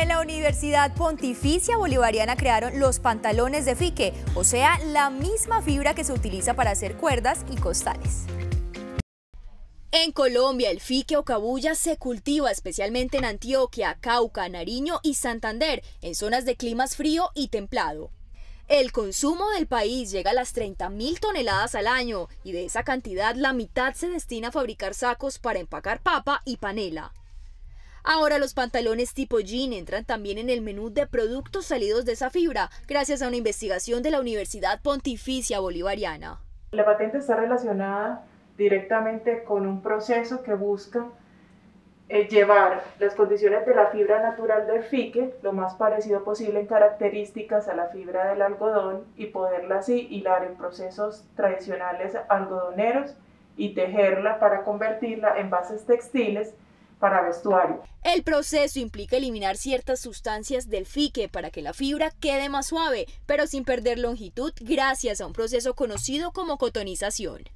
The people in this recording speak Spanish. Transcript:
En la Universidad Pontificia Bolivariana crearon los pantalones de fique, o sea, la misma fibra que se utiliza para hacer cuerdas y costales. En Colombia, el fique o cabuya se cultiva especialmente en Antioquia, Cauca, Nariño y Santander, en zonas de climas frío y templado. El consumo del país llega a las 30.000 toneladas al año y de esa cantidad la mitad se destina a fabricar sacos para empacar papa y panela. Ahora los pantalones tipo jean entran también en el menú de productos salidos de esa fibra, gracias a una investigación de la Universidad Pontificia Bolivariana. La patente está relacionada directamente con un proceso que busca llevar las condiciones de la fibra natural del fique lo más parecido posible en características a la fibra del algodón y poderla así hilar en procesos tradicionales algodoneros y tejerla para convertirla en bases textiles para vestuario. El proceso implica eliminar ciertas sustancias del fique para que la fibra quede más suave, pero sin perder longitud gracias a un proceso conocido como cotonización.